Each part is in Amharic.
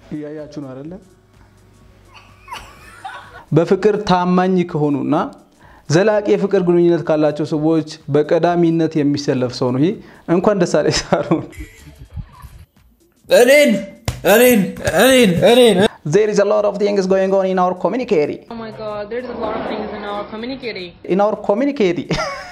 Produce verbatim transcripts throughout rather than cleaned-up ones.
ያያችሁ ነው አይደለ በፍቅር ታማኝ ከሆኑና ዘላቂ የፍቅር ግንኙነት ካላቸው ሰዎች በቀዳሚነት የሚሰለፍ ሰው ነው ይሄ እንኳን ደስ አለሽ ሳሮን እኔን እኔን እኔን እኔን There is a lot of things going on in our community. Oh my god, there's a lot of things in our community. In our community.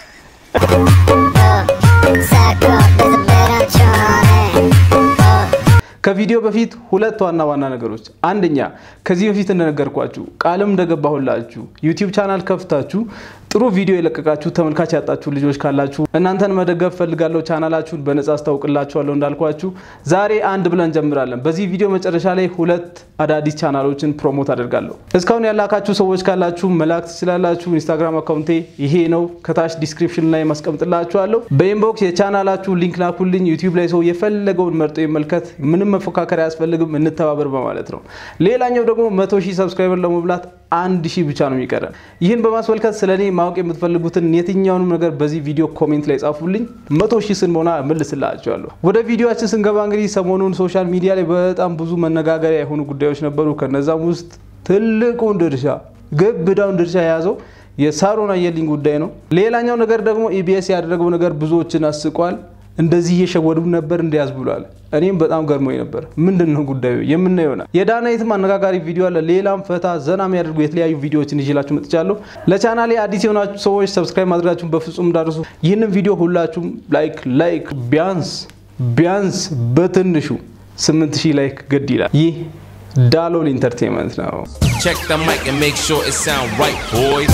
ከቪዲዮ በፊት ሁለት ዋና ዋና ነገሮች አንደኛ ከዚህ በፊት እንደነገርኳችሁ ቃልም እንደገባሁላችሁ YouTube ቻናል ከፍታችሁ ጥሩ ቪዲዮ የለቀቃችሁ ተመልካች ያጣችሁ ልጆች ካላችሁ እናንተን መደገፍ ፈልጋለሁ ቻናላችሁን በነጻ አስተዋውቅላችኋለሁ እንዳልኳችሁ ዛሬ አንድ ብለን ጀምራለን በዚህ ቪዲዮ መጨረሻ ላይ ሁለት አዳዲስ ቻናሎችን ፕሮሞት አደርጋለሁ እስካሁን ያላካችሁ ሰዎች ካላችሁ መላክ ትችላላችሁ Instagram አካውንቴ ይሄ ነው ከታች ዲስክሪፕሽን ላይ ማስቀምጥላችኋለሁ በኢንቦክስ የቻናላችሁ ሊንክ ላኩልኝ YouTube ላይ ሰው የፈለገውን መርጦ ይመልከት ምንም መፎካከር ያስፈልግም እንተባበር በማለት ነው ሌላኛው ደግሞ መቶ ሺህ ሰብስክራይበር ለመብላት አንድ ሺህ ብቻ ነው የሚቀረን ይሄን በማስመልከት ስለኔ ማወቅ የምትፈልጉትን የትኛውንም ነገር በዚህ ቪዲዮ ኮሜንት ላይ ጻፉልኝ መቶ ሺህ ስንሞላ መልስላችኋለሁ ወደ ቪዲዮአችን ስንገባ እንግዲህ ሰሞኑን ሶሻል ሚዲያ ላይ በጣም ብዙ መነጋገሪያ የሆኑ ጉዳዮች ነበሩ ከነዛም ውስጥ ትልቁን ድርሻ ግብዳውን ድርሻ ያዘው የሳሮን አየልኝ ጉዳይ ነው ሌላኛው ነገር ደግሞ ኢቢኤስ ያደረገው ነገር ብዙዎችን አስቋል እንደዚህ እየሸወዱ ነበር እንዲያዝ ብሏል እኔም በጣም ገርሞኝ ነበር ምንድነው ጉዳዩ የምናየው ነው የዳናይትም አነጋጋሪ ቪዲዮ አለ ሌላም ፈታ ዘናም ያደርጉ የተለያዩ ቪዲዮዎችን ይዤላችሁ መጥቻለሁ ለቻናሌ አዲስ የሆናችሁ ሰዎች ሰብስክራይብ ማድረጋችሁን በፍጹም እንዳትረሱ ይህንን ቪዲዮ ሁላችሁም ላይክ ላይክ ቢያንስ ቢያንስ በትንሹ ስምንት ሺህ ላይክ ግድ ይላል ይህ ዳሎል ኢንተርቴይንመንት ነው check the mic and make sure it sound right boys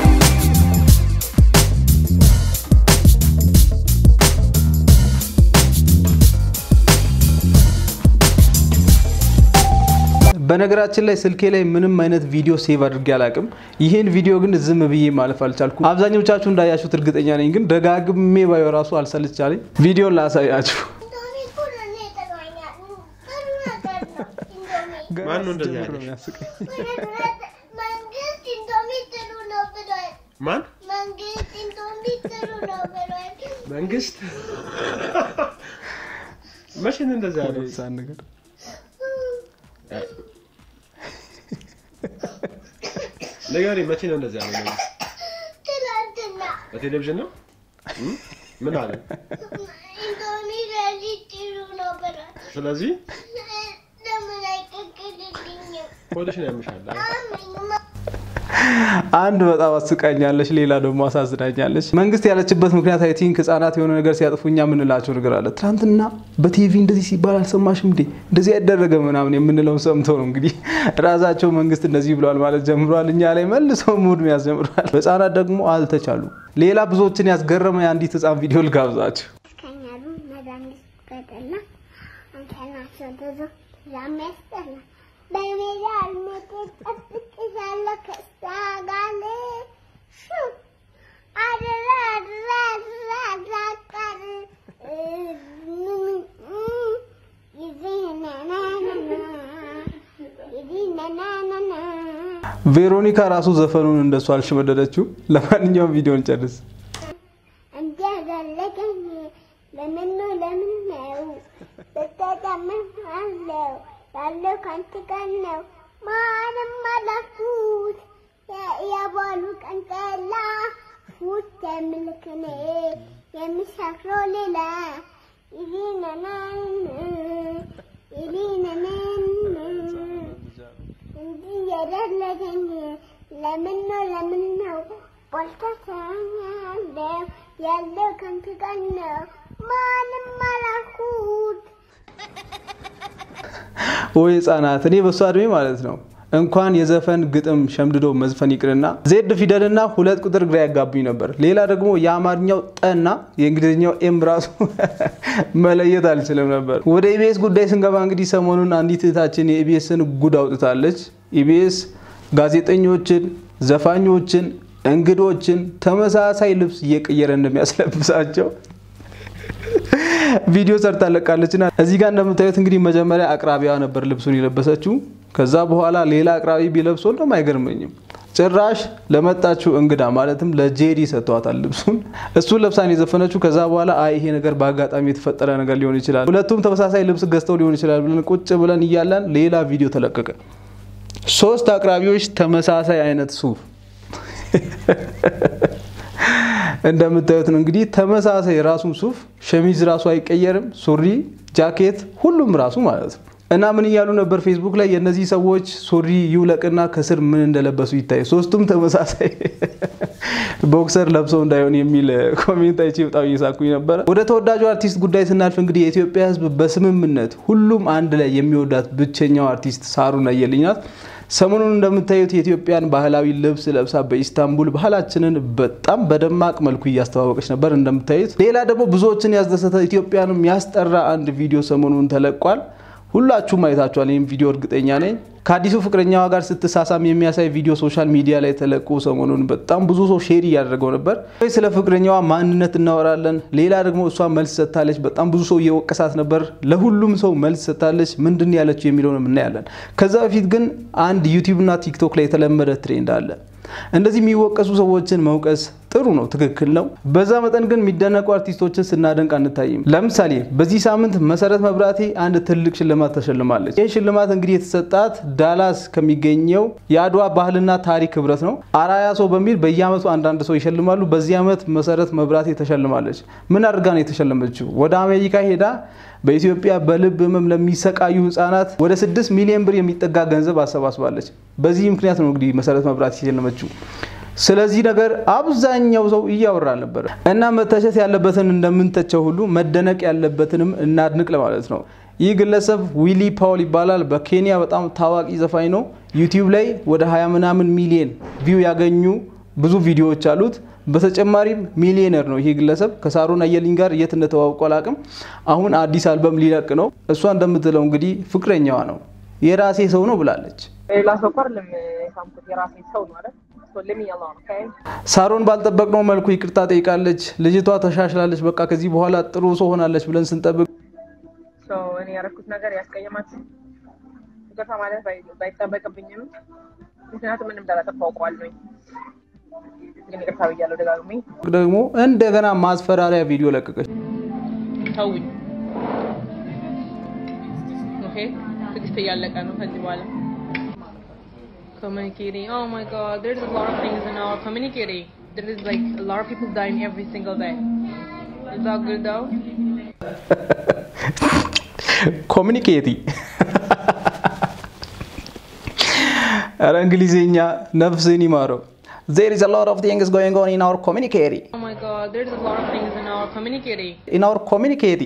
በነገራችን ላይ ስልኬ ላይ ምንም አይነት ቪዲዮ ሴቭ አድርጌ አላቅም ይሄን ቪዲዮ ግን ዝም ብዬ ማለፍ አልቻልኩም አብዛኞቻችሁ እንዳያችሁት እርግጠኛ ነኝ ግን ደጋግሜ ባየው ራሱ አልሰልቻለኝ ቪዲዮ ላሳያችሁ ማን ነው እንደዚህ ያለው መንግስት ኢንዶሚትሩ ነው ብሏል ማን መንግስት ኢንዶሚትሩ ነው ብሏል መንግስት መቼ ነው እንደዚህ ያለው ሳን ነገር ለጋሪ መቼ ነው እንደዚህ ያለው ትላንትና በቴሌቪዥን ነው ምን አለ ኢንዶሚ ለሊትሩ ነው ብሏል ስለዚህ ለምን አይቀቅልልኝም ወደሽ ነው ያምሻል አንድ በጣም አስቀኛለሽ ሌላ ደግሞ አሳዝናኛለሽ መንግስት ያለችበት ምክንያት አይ ቲንክ ህፃናት የሆነ ነገር ሲያጥፉኛ ምን ላቸው ነገር አለ ትናንትና በቲቪ እንደዚህ ሲባል አልሰማሽም እንዴ እንደዚህ ያደረገ ምናምን የምንለው ሰምተው ነው እንግዲህ ራሳቸው መንግስት እንደዚህ ብለዋል ማለት ጀምሯል እኛ ላይ መልሰው ሙድ ያስጀምራል ህፃናት ደግሞ አልተቻሉ ሌላ ብዙዎችን ያስገረመ አንዲት ህፃን ቪዲዮ ልጋብዛችሁ ከኛሉ መዳንስ ከተላ አንተናቸው ተዘ ያመስተላ በሜዳ አልመጣጥ ያለ ከሳጋለ ሹ አደራ አደራ አደራ አቃር ቬሮኒካ ራሱ ዘፈኑን እንደሱ አልሽመደደችው ለማንኛውም ቪዲዮን ጨርስ እንዴ ያደረገኝ ለምን ነው ለምን ነው ተጣጣምን አለው ያለው ካንተ ጋር ነው ማንም አላኩት ያባሉ ቀንጠላ ፉት ተምልክኔ የሚሻክሮ ሌላ ይሊነናን ይሊነናን እንዴ ያደረገኝ ለምን ነው ለምን ነው ቦልታኛለው ያለው ካንተ ጋር ነው ማንም አላኩት ወይ ህፃናት እኔ በሷ አድሜ ማለት ነው እንኳን የዘፈን ግጥም ሸምድዶ መዝፈን ይቅርና ዜድ ፊደልና ሁለት ቁጥር ግራ ያጋቡኝ ነበር ሌላ ደግሞ የአማርኛው ጠና የእንግሊዝኛው ኤም ራሱ መለየት አልችልም ነበር ወደ ኢቢኤስ ጉዳይ ስንገባ እንግዲህ ሰሞኑን አንዲት እህታችን የኢቢኤስን ጉድ አውጥታለች ኢቢኤስ ጋዜጠኞችን ዘፋኞችን እንግዶችን ተመሳሳይ ልብስ እየቀየረ እንደሚያስለብሳቸው ቪዲዮ ሰርታ ለቃለችና እዚህ ጋር እንደምታዩት እንግዲህ መጀመሪያ አቅራቢዋ ነበር ልብሱን የለበሰችው ከዛ በኋላ ሌላ አቅራቢ ቢለብሶ እንደማይገርመኝም ጭራሽ ለመጣችው እንግዳ ማለትም ለጄዲ ሰጥቷታል ልብሱን እሱን ለብሳን የዘፈነችው ከዛ በኋላ አይ ይሄ ነገር በአጋጣሚ የተፈጠረ ነገር ሊሆን ይችላል ሁለቱም ተመሳሳይ ልብስ ገዝተው ሊሆን ይችላል ብለን ቁጭ ብለን ይያላን ሌላ ቪዲዮ ተለቀቀ ሶስት አቅራቢዎች ተመሳሳይ አይነት ሱፍ እንደምታዩት ነው እንግዲህ ተመሳሳይ ራሱን ሱፍ ሸሚዝ ራሱ አይቀየርም ሱሪ ጃኬት ሁሉም ራሱ ማለት ነው እና ምን ይያሉ ነበር ፌስቡክ ላይ የነዚህ ሰዎች ሱሪ ይውለቅና ከስር ምን እንደለበሱ ይታይ ሶስቱም ተመሳሳይ ቦክሰር ለብሰው እንዳይሆን የሚል ኮሜንት አይቼ በጣም እየሳኩኝ ነበር ወደ ተወዳጁ አርቲስት ጉዳይ ስናልፍ እንግዲህ የኢትዮጵያ ሕዝብ በስምምነት ሁሉም አንድ ላይ የሚወዳት ብቸኛው አርቲስት ሳሩን አየልኝ ናት ሰሞኑን እንደምታዩት የኢትዮጵያን ባህላዊ ልብስ ለብሳ በኢስታንቡል ባህላችንን በጣም በደማቅ መልኩ ያስተዋወቀች ነበር እንደምታዩት ሌላ ደግሞ ብዙዎችን ያስደሰተ ኢትዮጵያንም ያስጠራ አንድ ቪዲዮ ሰሞኑን ተለቋል ሁላችሁም አይታችኋል ይሄን ቪዲዮ እርግጠኛ ነኝ ከአዲሱ ፍቅረኛዋ ጋር ስትሳሳም የሚያሳይ ቪዲዮ ሶሻል ሚዲያ ላይ ተለቆ ሰሞኑን በጣም ብዙ ሰው ሼር ያደረገው ነበር ስለ ፍቅረኛዋ ማንነት እናወራለን ሌላ ደግሞ እሷ መልስ ሰጣለች በጣም ብዙ ሰው እየወቀሳት ነበር ለሁሉም ሰው መልስ ሰጣለች ምንድነው ያለችው የሚለውን እናያለን ከዛ በፊት ግን አንድ ዩቲዩብ እና ቲክቶክ ላይ የተለመደ ትሬንድ አለ እንደዚህ የሚወቀሱ ሰዎችን መውቀስ ጥሩ ነው ትክክል ነው በዛ መጠን ግን የሚደነቁ አርቲስቶችን ስናደንቅ አንታይም ለምሳሌ በዚህ ሳምንት መሰረት መብራቴ አንድ ትልቅ ሽልማት ተሸልማለች ይህ ሽልማት እንግዲህ የተሰጣት ዳላስ ከሚገኘው የአድዋ ባህልና ታሪክ ህብረት ነው አራያ ሰው በሚል በየአመቱ አንዳንድ ሰው ይሸልማሉ በዚህ አመት መሰረት መብራቴ ተሸልማለች ምን አድርጋ ነው የተሸለመችው ወደ አሜሪካ ሄዳ በኢትዮጵያ በልብ ህመም ለሚሰቃዩ ህፃናት ወደ ስድስት ሚሊዮን ብር የሚጠጋ ገንዘብ አሰባስባለች በዚህ ምክንያት ነው እንግዲህ መሰረት መብራቴ የተሸለመችው ስለዚህ ነገር አብዛኛው ሰው እያወራ ነበር እና መተቸት ያለበትን እንደምንተቸው ሁሉ መደነቅ ያለበትንም እናድንቅ ለማለት ነው ይህ ግለሰብ ዊሊ ፓውል ይባላል በኬንያ በጣም ታዋቂ ዘፋኝ ነው ዩቲዩብ ላይ ወደ ሃያ ምናምን ሚሊዮን ቪው ያገኙ ብዙ ቪዲዮዎች አሉት በተጨማሪም ሚሊዮነር ነው ይሄ ግለሰብ ከሳሩን አየልኝ ጋር የት እንደተዋወቁ አላቅም አሁን አዲስ አልበም ሊለቅ ነው እሷ እንደምትለው እንግዲህ ፍቅረኛዋ ነው የራሴ ሰው ነው ብላለች ሌላ ሰው አይደለም ሳምኩት የራሴ ሰው ነው አይደል ለምን ያለው ኦኬ ሳሩን ባልጠበቅነው መልኩ ይቅርታ ጠይቃለች ልጅቷ ተሻሽላለች በቃ ከዚህ በኋላ ጥሩ ሰው ሆናለች ብለን ስንጠብቅ ሶ እኔ ያረኩት ነገር ያስቀየማት ይቅርታ ማለት ባይጠበቅብኝም ምክንያቱም ምንም እንዳላጠፋውቀዋል ነው ግን ይቅርታ ብያለሁ ደጋግሜ ደግሞ እንደገና ማስፈራሪያ ቪዲዮ ለቀቀች ታውኝ ኦኬ ትግስት ያለቀ ነው ከዚህ በኋላ communicating oh my god there's a lot of things in our communicating there is like a lot of people dying every single day is that good though communicating ara እንግሊዘኛ ነፍስን ይማረው there is a lot of things going on in our communicating oh my god there's a lot of things in our communicating in our communicating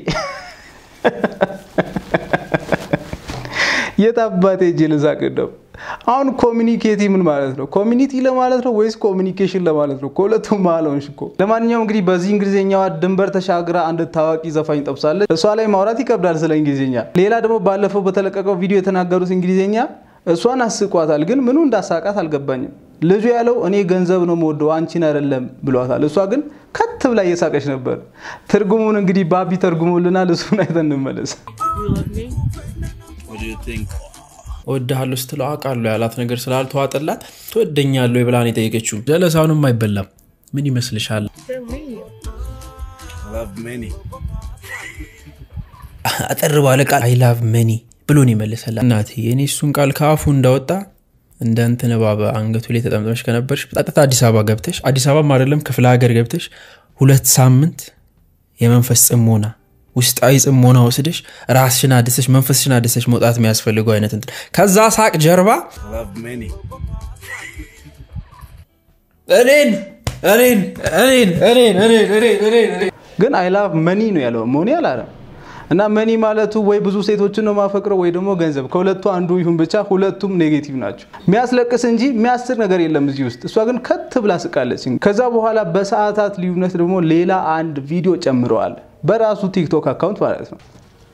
የታባቴ ጀልዛ ቀደው አሁን ኮሚኒኬቲ ምን ማለት ነው ኮሚኒቲ ለማለት ነው ወይስ ኮሚኒኬሽን ለማለት ነው ኮለቱም ማለውንሽ እኮ ለማንኛውም እንግዲህ በዚህ እንግሊዘኛዋ ድንበር ተሻግራ አንድ ታዋቂ ዘፋኝ ጠብሳለች እሷ ላይ ማውራት ይከብዳል ስለ እንግሊዘኛ ሌላ ደግሞ ባለፈው በተለቀቀው ቪዲዮ የተናገሩት እንግሊዘኛ እሷን አስቋታል ግን ምኑ እንዳሳቃት አልገባኝም ልጁ ያለው እኔ ገንዘብ ነው የምወደው አንቺን አይደለም ብሏታል እሷ ግን ከት ብላ እየሳቀች ነበር ትርጉሙን እንግዲህ ባቢ ተርጉሞልናል እሱን አይተን እንመለስ What do you think? ወደሃለሁ ስትለው አቃለው ያላት ነገር ስላልተዋጠላት ትወደኛለህ ይብላን የጠየቀችው ጀለሳውንም አይበላም ምን ይመስልሻል I love many. አጠር ባለ ቃል I love many ብሎን ይመልሰላ እናቴ የኔ እሱን ቃል ካፉ እንዳወጣ እንደ እንትን ባባ አንገቱ ላይ ተጠምጥመሽ ከነበርሽ በጣጣ አዲስ አበባ ገብተሽ አዲስ አበባ አይደለም ክፍለ ሀገር ገብተሽ ሁለት ሳምንት የመንፈስ ጽሞና ውስጣዊ ጽሞና ወስደሽ ራስሽን አድሰሽ መንፈስሽን አድሰሽ መውጣት የሚያስፈልገው አይነት እንትን ከዛ ሳቅ ጀርባ I love many. እኔን እኔን እኔን እኔን እኔን እኔን ግን I love money ነው ያለው ሞኒ አላለም እና መኒ ማለቱ ወይ ብዙ ሴቶችን ነው ማፈቅረው ወይ ደግሞ ገንዘብ ከሁለቱ አንዱ ይሁን ብቻ ሁለቱም ኔጌቲቭ ናቸው የሚያስለቅስ እንጂ የሚያስር ነገር የለም እዚህ ውስጥ እሷ ግን ከት ብላ ስቃለች ከዛ በኋላ በሰዓታት ልዩነት ደግሞ ሌላ አንድ ቪዲዮ ጨምረዋል በራሱ ቲክቶክ አካውንት ማለት ነው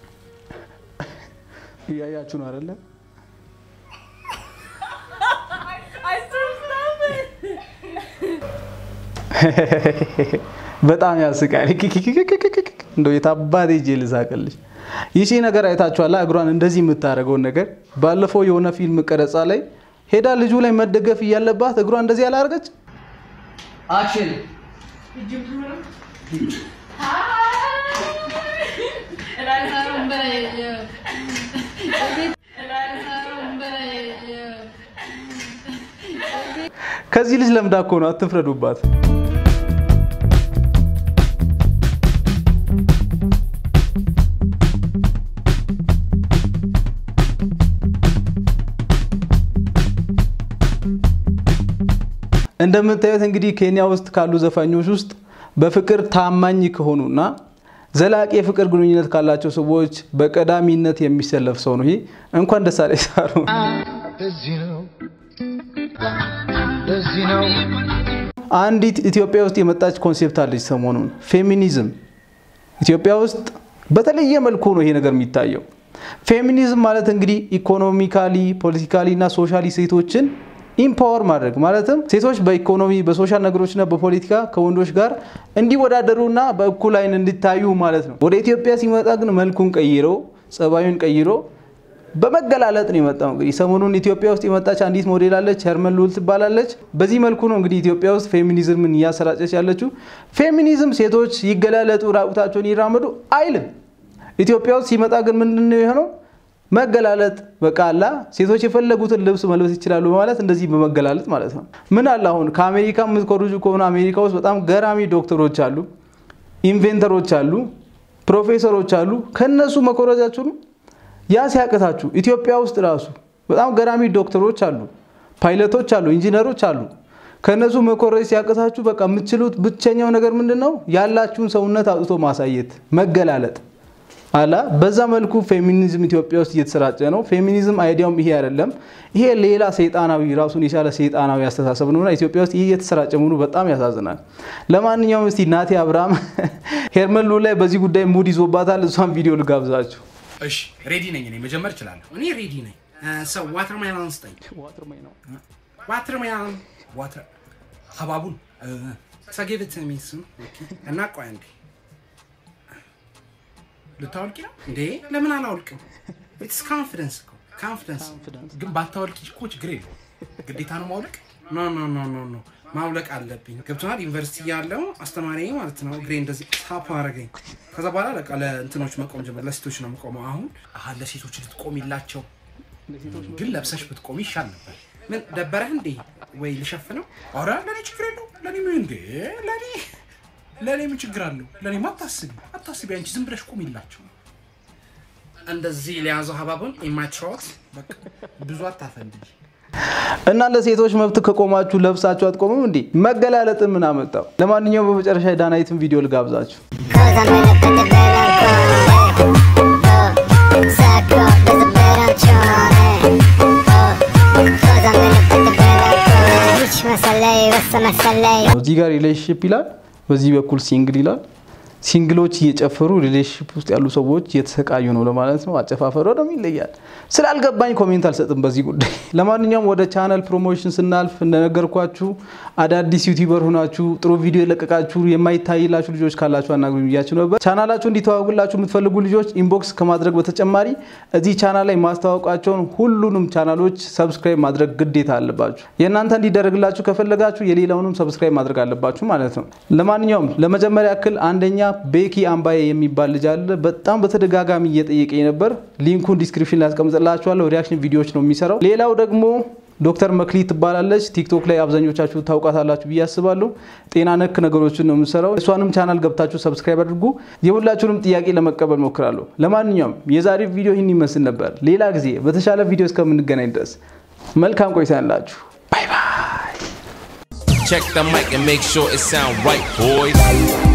ያያችሁ ነው አይደለ በጣም ያስቃል እንደው የታባቴ ጄል ሳቀልሽ ይቺ ነገር አይታችኋላ እግሯን እንደዚህ የምታረገው ነገር ባለፈው የሆነ ፊልም ቀረጻ ላይ ሄዳ ልጁ ላይ መደገፍ ያለባት እግሯ እንደዚህ ያላርገች አክሽን ከዚህ ልጅ ለምዳ እኮ ነው አትፍረዱባት እንደምታዩት እንግዲህ ኬንያ ውስጥ ካሉ ዘፋኞች ውስጥ በፍቅር ታማኝ ከሆኑና ዘላቂ የፍቅር ግንኙነት ካላቸው ሰዎች በቀዳሚነት የሚሰለፍ ሰው ነው ይሄ እንኳን ደስ አለሽ ሳሩ ለዚህ ነው ለዚህ ነው አንዲት ኢትዮጵያ ውስጥ የመጣች ኮንሴፕት አለች ሰሞኑን ፌሚኒዝም ኢትዮጵያ ውስጥ በተለየ መልኩ ነው ይሄ ነገር የሚታየው ፌሚኒዝም ማለት እንግዲህ ኢኮኖሚካሊ ፖለቲካሊ እና ሶሻሊ ሴቶችን ኢምፓወር ማድረግ ማለትም ሴቶች በኢኮኖሚ በሶሻል ነገሮችና በፖለቲካ ከወንዶች ጋር እንዲወዳደሩና በእኩል አይን እንዲታዩ ማለት ነው ወደ ኢትዮጵያ ሲመጣ ግን መልኩን ቀይሮ ጸባዩን ቀይሮ በመገላለጥ ነው የመጣው እንግዲህ ሰሞኑን ኢትዮጵያ ውስጥ የመጣች አንዲት ሞዴል አለች ሄርመን ሉል ትባላለች በዚህ መልኩ ነው እንግዲህ ኢትዮጵያ ውስጥ ፌሚኒዝምን ያሰራጨች ያለችው ፌሚኒዝም ሴቶች ይገላለጡ ራቁታቸውን ይራመዱ አይልም ኢትዮጵያ ውስጥ ሲመጣ ግን ምንድነው የሆነው መገላለጥ በቃላ ሴቶች የፈለጉትን ልብስ መልበስ ይችላሉ ማለት እንደዚህ በመገላለጥ ማለት ነው ምን አለ አሁን ከአሜሪካ ምትቆርጁ ከሆነ አሜሪካ ውስጥ በጣም ገራሚ ዶክተሮች አሉ ኢንቨንተሮች አሉ ፕሮፌሰሮች አሉ ከነሱ መኮረጃችሁ ያ ሲያቀታችሁ ኢትዮጵያ ውስጥ ራሱ በጣም ገራሚ ዶክተሮች አሉ ፓይለቶች አሉ ኢንጂነሮች አሉ ከነሱ መኮረጅ ሲያቀታችሁ በቃ የምትችሉት ብቸኛው ነገር ምንድነው ያላችሁን ሰውነት አውጥቶ ማሳየት መገላለጥ አላ በዛ መልኩ ፌሚኒዝም ኢትዮጵያ ውስጥ እየተሰራጨ ነው ፌሚኒዝም አይዲያውም ይሄ አይደለም ይሄ ሌላ ሰይጣናዊ ራሱን የቻለ ሰይጣናዊ አስተሳሰብ ነውና ኢትዮጵያ ውስጥ ይሄ እየተሰራጨ መሆኑ በጣም ያሳዝናል ለማንኛውም እስቲ ናቲ አብርሃም ሄርመን ሉል ላይ በዚህ ጉዳይ ሙድ ይዞባታል እሷን ቪዲዮ ልጋብዛችሁ እሺ ሬዲ ነኝ እኔ መጀመር ይችላልው እኔ ሬዲ ነኝ ሰው ዋተር ሜሎን ስጠኝ ዋተር ሜሎን ዋተር ሜሎን ዋተር ሀባቡን ሰጌበት ሚስ እና ቆይ አንዴ ልታወልቂ ነው እንዴ ለምን አላወልቅም ኢትስ ኮንፊደንስ ኮንፊደንስ ግን ባታወልቂ እኮ ችግር የለው ግዴታ ነው ማውለቅ ኖ ኖ ኖ ኖ ኖ ማውለቅ አለብኝ ገብቶናል ዩኒቨርሲቲ ያለው አስተማሪ ማለት ነው ግሬ እንደዚህ ታፕ አረገኝ ከዛ በኋላ ለቃ ለእንትኖች መቆም ጀመር ለሴቶች ነው መቆመው አሁን አሃ ለሴቶች ልትቆሚላቸው ግን ለብሰሽ ብትቆሚ ይሻል ነበር ምን ደበረህ እንዴ ወይ ልሸፍነው አራ ለኔ ችግር የለው ለኔ ምን እንዴ ለኔ ለኔ ምን ችግር አለው ለኔ ማታስቢ አታስቢ አንቺ ዝም ብለሽ ቆሚላቸው እንደዚህ ሊያዘው ሀባቡን ኢማትሮት በቃ ብዙ አታፈንጂ እና ለሴቶች መብት ከቆማችሁ ለብሳችሁ አትቆሙም እንዴ መገላለጥ ምን አመጣው ለማንኛውም በመጨረሻ ዳናይትን ቪዲዮ ልጋብዛችሁ እዚህ ጋር ሪሌሽንሺፕ ይላል በዚህ በኩል ሲንግል ይላል ሲንግሎች እየጨፈሩ ሪሌሽንሺፕ ውስጥ ያሉ ሰዎች እየተሰቃዩ ነው ለማለት ነው አጨፋፈሩ ደግሞ ይለያል ስላልገባኝ ኮሜንት አልሰጥም በዚህ ጉዳይ ለማንኛውም ወደ ቻናል ፕሮሞሽን ስናልፍ እንደነገርኳችሁ አዳዲስ ዩቲዩበር ሆናችሁ ጥሩ ቪዲዮ ለቀቃችሁ የማይታይላችሁ ልጆች ካላችሁ አናግሩኝ ብያችሁ ነበር ቻናላችሁ እንዲተዋወቅላችሁ የምትፈልጉ ልጆች ኢንቦክስ ከማድረግ በተጨማሪ እዚህ ቻናል ላይ ማስተዋወቃቸውን ሁሉንም ቻናሎች ሰብስክራይብ ማድረግ ግዴታ አለባችሁ የእናንተ እንዲደረግላችሁ ከፈለጋችሁ የሌላውንም ሰብስክራይብ ማድረግ አለባችሁ ማለት ነው ለማንኛውም ለመጀመሪያ ያክል አንደኛ ቤኪ አምባዬ የሚባል ልጅ አለ በጣም በተደጋጋሚ እየጠየቀኝ ነበር ሊንኩን ዲስክሪፕሽን ላይ አስቀምጥላችኋለሁ ሪአክሽን ቪዲዮዎች ነው የሚሰራው ሌላው ደግሞ ዶክተር መክሊት ትባላለች ቲክቶክ ላይ አብዛኞቻችሁ ታውቃታላችሁ ብያስባለሁ ጤና ነክ ነገሮችን ነው የምሰራው እሷንም ቻናል ገብታችሁ ሰብስክራይብ አድርጉ የሁላችሁንም ጥያቄ ለመቀበል ሞክራለሁ ለማንኛውም የዛሬ ቪዲዮ ይህን ይመስል ነበር ሌላ ጊዜ በተሻለ ቪዲዮ እስከምንገናኝ ድረስ መልካም ቆይታ ያላችሁ ባይ ባይ Check the mic and make sure it sound right boys